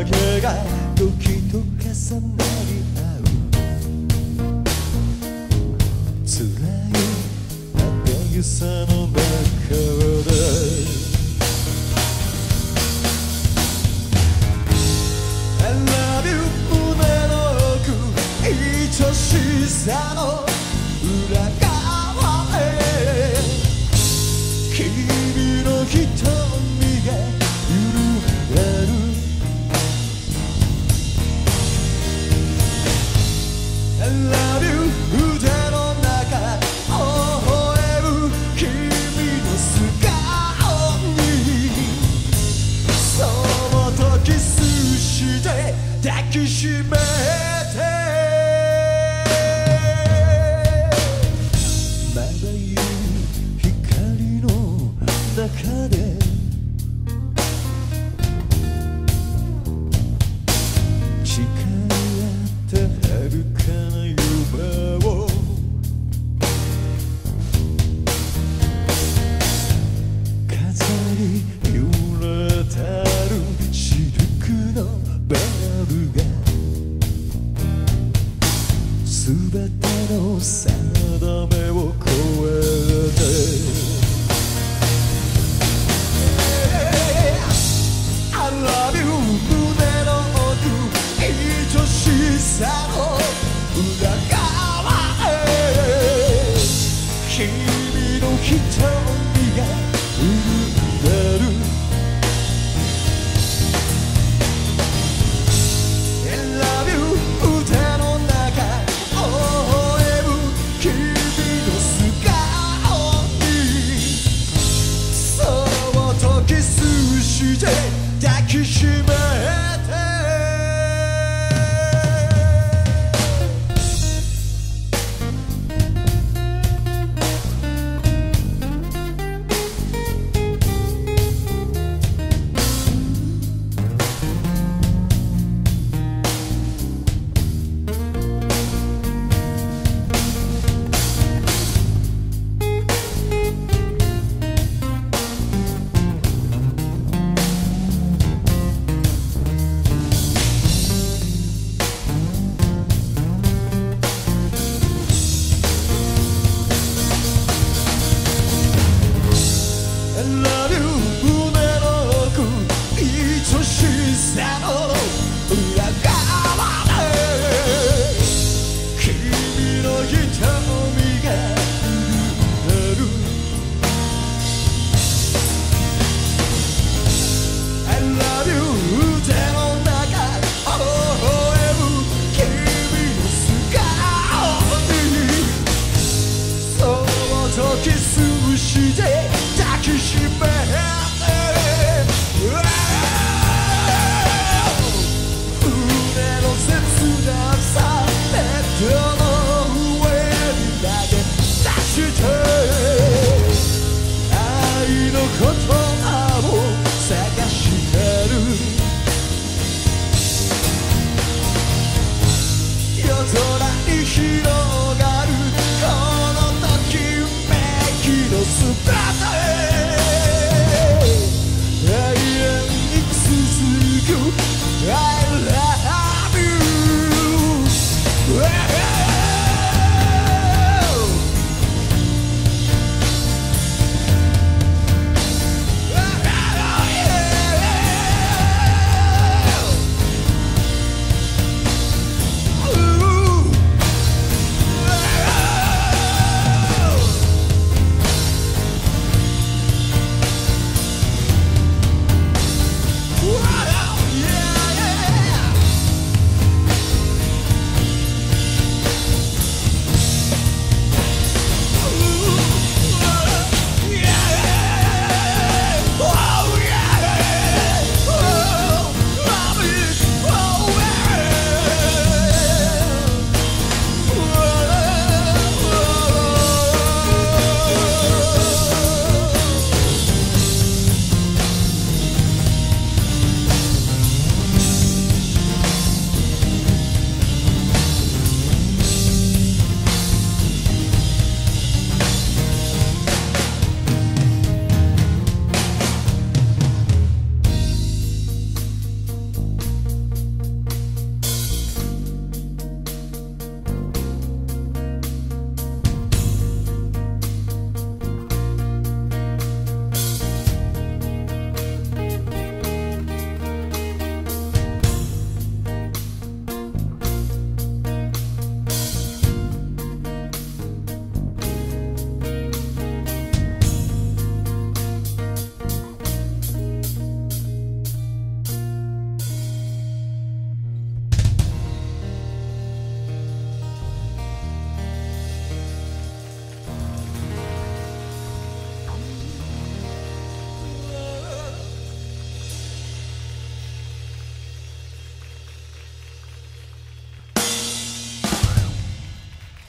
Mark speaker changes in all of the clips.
Speaker 1: けが時と重なり合う辛い歯がゆさの中でI love you 胸の奥愛しさの裏側へ君の瞳が揺れるI love you 腕の中微笑む君の素顔にそっとキスして抱きしめてまばゆい光の中で誓い合った遥かな夢を風に揺れたるシルクのベルが全ての定めを超えてI love you 胸の奥愛しさの裏側へ君の瞳が震えるI love you 腕の中微笑む君の素顔にそっとキスして抱きしめてI love you 胸の奥愛しさの裏側で君の瞳が震えるI love you 腕の中微笑む君の素顔にそっとキスして抱きしめて胸の切なさベッドの上に投げ出して愛の言葉を探してる夜空に広がるこのときめきの姿永遠に続く I love you Yeah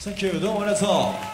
Speaker 1: Thank you どうもありがとう